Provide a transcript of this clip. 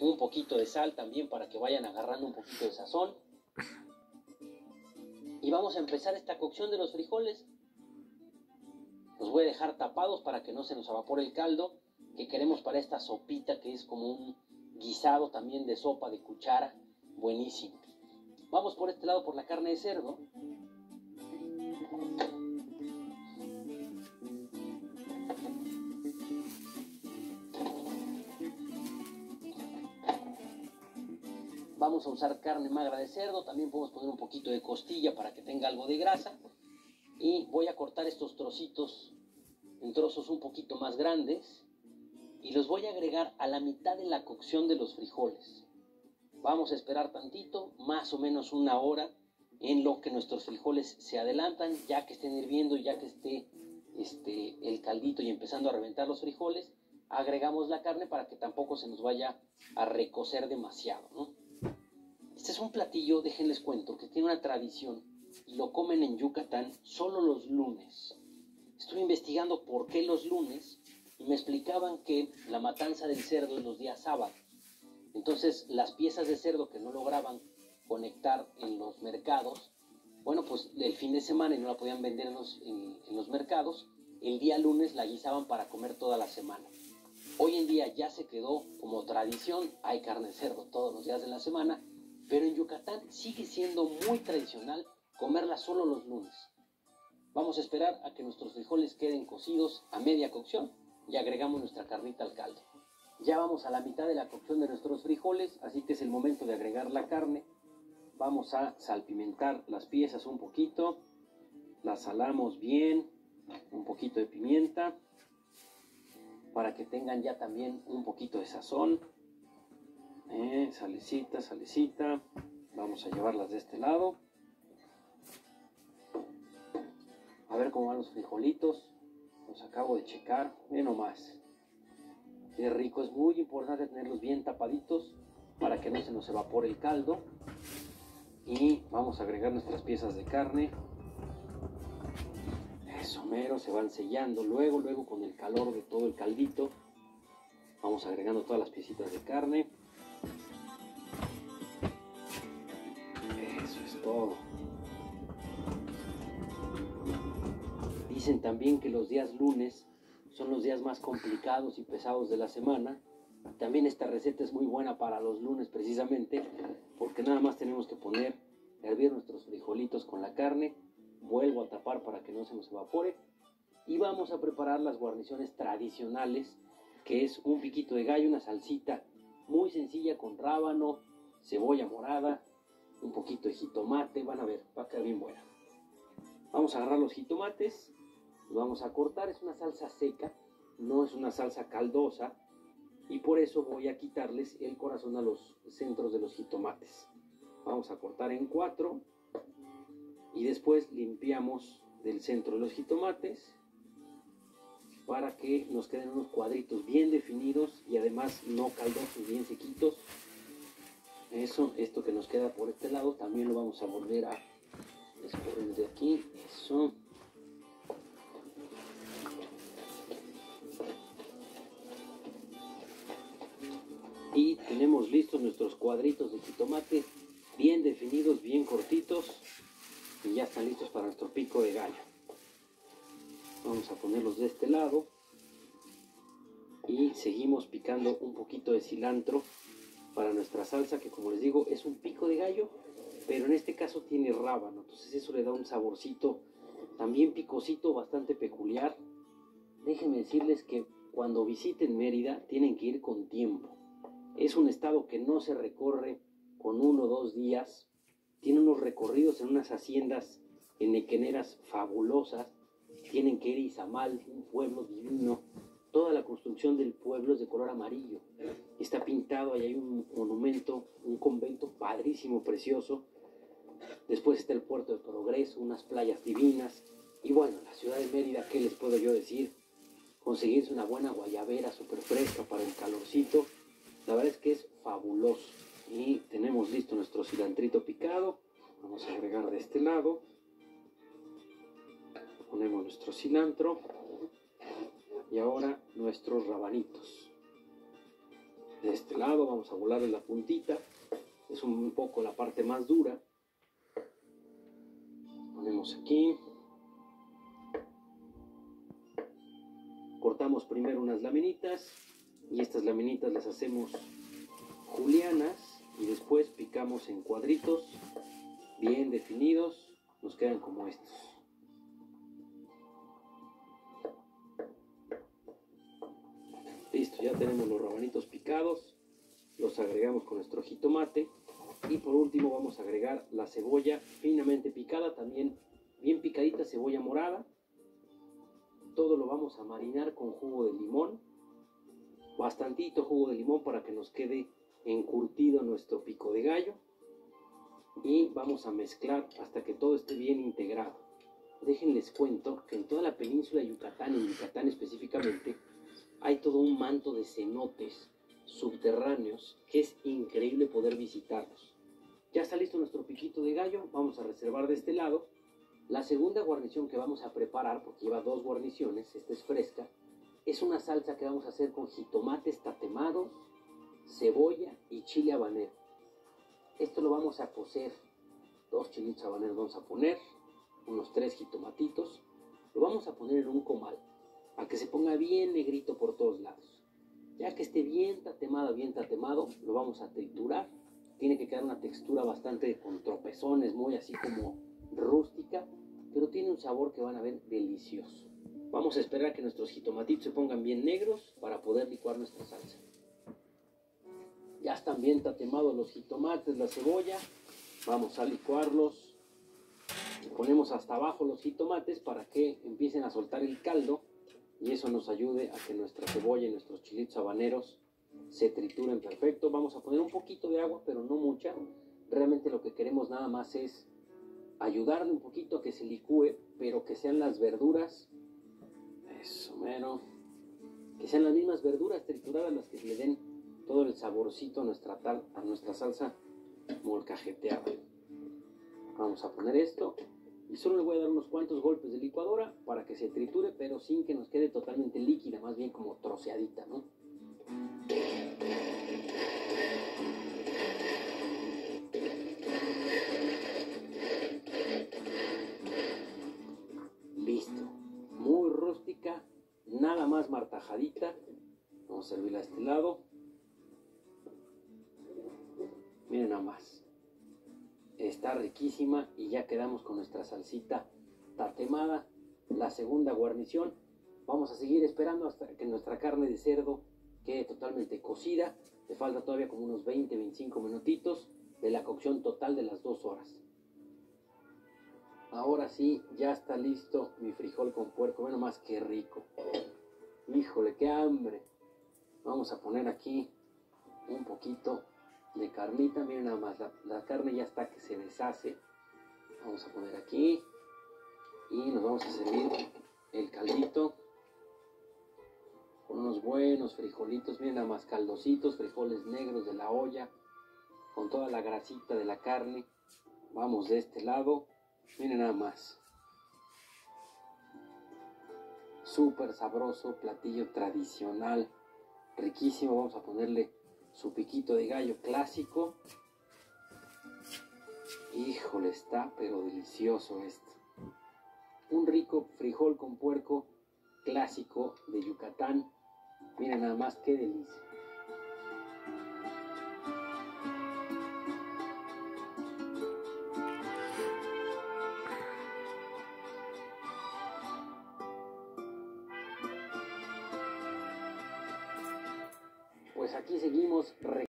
un poquito de sal también para que vayan agarrando un poquito de sazón. Y vamos a empezar esta cocción de los frijoles. Los voy a dejar tapados para que no se nos evapore el caldo que queremos para esta sopita, que es como un guisado también de sopa de cuchara, buenísimo. Vamos por este lado por la carne de cerdo. Vamos a usar carne magra de cerdo, también podemos poner un poquito de costilla para que tenga algo de grasa. Y voy a cortar estos trocitos en trozos un poquito más grandes y los voy a agregar a la mitad de la cocción de los frijoles. Vamos a esperar tantito, más o menos una hora, en lo que nuestros frijoles se adelantan, ya que estén hirviendo, ya que esté el caldito y empezando a reventar los frijoles, agregamos la carne para que tampoco se nos vaya a recocer demasiado, ¿no? Este es un platillo, déjenles cuento, que tiene una tradición y lo comen en Yucatán solo los lunes. Estuve investigando por qué los lunes y me explicaban que la matanza del cerdo es los días sábados. Entonces las piezas de cerdo que no lograban conectar en los mercados, bueno, pues el fin de semana y no la podían vender en los mercados, el día lunes la guisaban para comer toda la semana. Hoy en día ya se quedó como tradición, hay carne de cerdo todos los días de la semana, pero en Yucatán sigue siendo muy tradicional comerla solo los lunes. Vamos a esperar a que nuestros frijoles queden cocidos a media cocción y agregamos nuestra carnita al caldo. Ya vamos a la mitad de la cocción de nuestros frijoles, así que es el momento de agregar la carne. Vamos a salpimentar las piezas un poquito, las salamos bien, un poquito de pimienta, para que tengan ya también un poquito de sazón. Salecita, salecita. Vamos a llevarlas de este lado. A ver cómo van los frijolitos. Los acabo de checar. Ve nomás. Qué rico. Es muy importante tenerlos bien tapaditos para que no se nos evapore el caldo. Y vamos a agregar nuestras piezas de carne. Eso mero, se van sellando. Luego con el calor de todo el caldito, vamos agregando todas las piecitas de carne. Eso es todo. Dicen también que los días lunes son los días más complicados y pesados de la semana. También esta receta es muy buena para los lunes precisamente, porque nada más tenemos que poner a hervir nuestros frijolitos con la carne. Vuelvo a tapar para que no se nos evapore. Y vamos a preparar las guarniciones tradicionales, que es un piquito de gallo, una salsita muy sencilla con rábano, cebolla morada, un poquito de jitomate. Van a ver, va a quedar bien buena. Vamos a agarrar los jitomates, los vamos a cortar. Es una salsa seca, no es una salsa caldosa, y por eso voy a quitarles el corazón a los centros de los jitomates. Vamos a cortar en 4 y después limpiamos del centro de los jitomates para que nos queden unos cuadritos bien definidos y además no caldosos, bien sequitos. Eso, esto que nos queda por este lado también lo vamos a volver a escurrir de aquí. Eso. Y tenemos listos nuestros cuadritos de jitomate bien definidos, bien cortitos, y ya están listos para nuestro pico de gallo. Vamos a ponerlos de este lado y seguimos picando un poquito de cilantro para nuestra salsa, que como les digo es un pico de gallo, pero en este caso tiene rábano, entonces eso le da un saborcito también picosito bastante peculiar. Déjenme decirles que cuando visiten Mérida tienen que ir con tiempo. Es un estado que no se recorre con 1 o 2 días. Tiene unos recorridos en unas haciendas enequeneras fabulosas. Tienen que ir a Izamal, un pueblo divino. Toda la construcción del pueblo es de color amarillo. Está pintado, ahí hay un monumento, un convento padrísimo, precioso. Después está el puerto de Progreso, unas playas divinas. Y bueno, la ciudad de Mérida, ¿qué les puedo yo decir? Conseguirse una buena guayabera súper fresca para el calorcito. La verdad es que es fabuloso. Y tenemos listo nuestro cilantrito picado. Vamos a agregar de este lado. Ponemos nuestro cilantro. Y ahora nuestros rabanitos. De este lado vamos a volarle la puntita, es un poco la parte más dura. Ponemos aquí. Cortamos primero unas laminitas y estas laminitas las hacemos julianas y después picamos en cuadritos bien definidos, nos quedan como estos. Listo, ya tenemos los rabanitos picados, los agregamos con nuestro jitomate y por último vamos a agregar la cebolla finamente picada, también bien picadita, cebolla morada. Todo lo vamos a marinar con jugo de limón, bastantito jugo de limón para que nos quede encurtido nuestro pico de gallo y vamos a mezclar hasta que todo esté bien integrado. Déjenles cuento que en toda la península de Yucatán, en Yucatán específicamente, hay todo un manto de cenotes subterráneos que es increíble poder visitarlos. Ya está listo nuestro piquito de gallo, vamos a reservar de este lado. La segunda guarnición que vamos a preparar, porque lleva 2 guarniciones, esta es fresca, es una salsa que vamos a hacer con jitomates tatemados, cebolla y chile habanero. Esto lo vamos a cocer, 2 chilitos habaneros vamos a poner, unos 3 jitomatitos, lo vamos a poner en un comal, a que se ponga bien negrito por todos lados. Ya que esté bien tatemado, lo vamos a triturar. Tiene que quedar una textura bastante con tropezones, muy así como rústica, pero tiene un sabor que van a ver delicioso. Vamos a esperar a que nuestros jitomatitos se pongan bien negros para poder licuar nuestra salsa. Ya están bien tatemados los jitomates, la cebolla. Vamos a licuarlos. Ponemos hasta abajo los jitomates para que empiecen a soltar el caldo y eso nos ayude a que nuestra cebolla y nuestros chilitos habaneros se trituren perfecto. Vamos a poner un poquito de agua, pero no mucha. Realmente lo que queremos nada más es ayudarle un poquito a que se licúe, pero que sean las verduras, eso mero, que sean las mismas verduras trituradas las que le den todo el saborcito a nuestra salsa molcajeteada. Vamos a poner esto y solo le voy a dar unos cuantos golpes de licuadora para que se triture, pero sin que nos quede totalmente líquida, más bien como troceadita, ¿no? Listo, muy rústica, nada más martajadita. Vamos a servirla a este lado. Miren nada más, está riquísima y ya quedamos con nuestra salsita tatemada. La segunda guarnición, vamos a seguir esperando hasta que nuestra carne de cerdo quede totalmente cocida. Le falta todavía como unos 20-25 minutitos de la cocción total de las 2 horas. Ahora sí, ya está listo mi frijol con puerco. Bueno, más que rico. Híjole, qué hambre. Vamos a poner aquí un poquito de carnita. Miren nada más, la carne ya está que se deshace. Vamos a poner aquí y nos vamos a servir el caldito con unos buenos frijolitos. Miren nada más, caldositos, frijoles negros de la olla con toda la grasita de la carne. Vamos de este lado. Miren nada más, súper sabroso, platillo tradicional, riquísimo. Vamos a ponerle su piquito de gallo clásico. Híjole, está pero delicioso esto. Un rico frijol con puerco clásico de Yucatán. Miren nada más qué delicia. Pues aquí seguimos